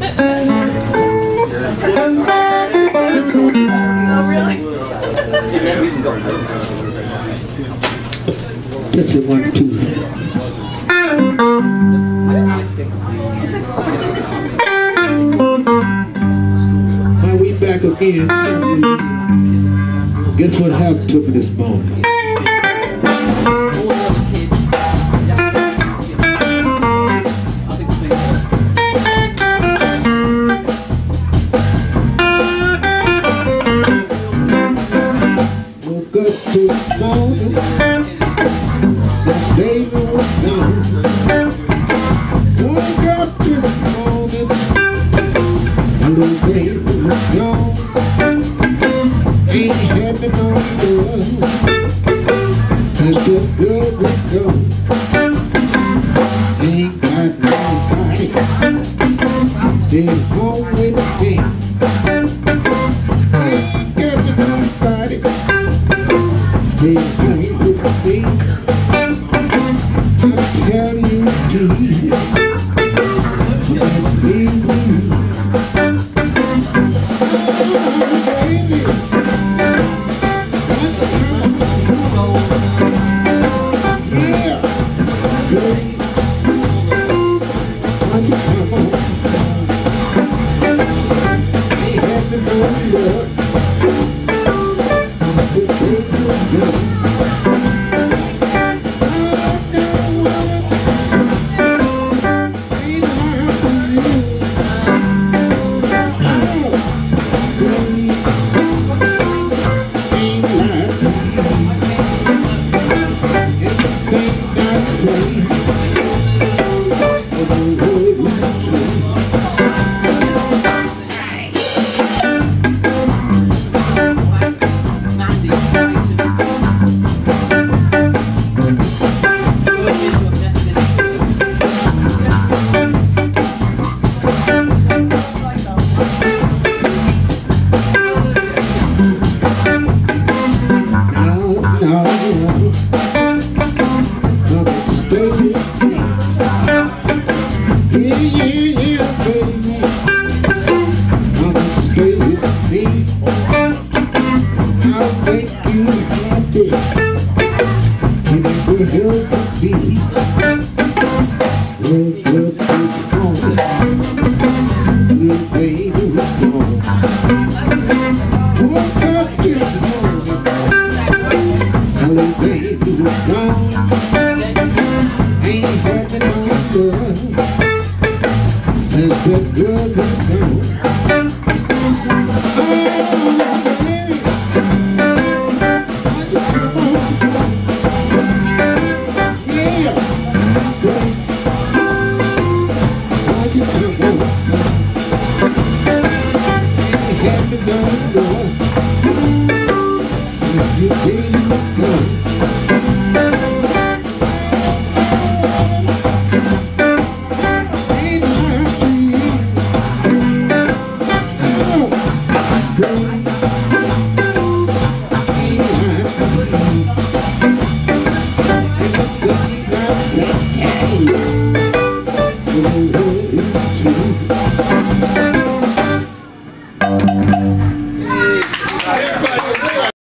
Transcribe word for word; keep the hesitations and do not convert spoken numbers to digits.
Just a one, two. Now we back again. Guess what happened to me this morning? Woke up this morning, the baby was gone. Woke up this morning, the little baby was gone. Ain't had me no love since the girl was gone. Ain't got nobody stay home with me. Ain't got nobody stay home with me. I tell you, Jesus, I'm easy. Since the girl was gone, oh,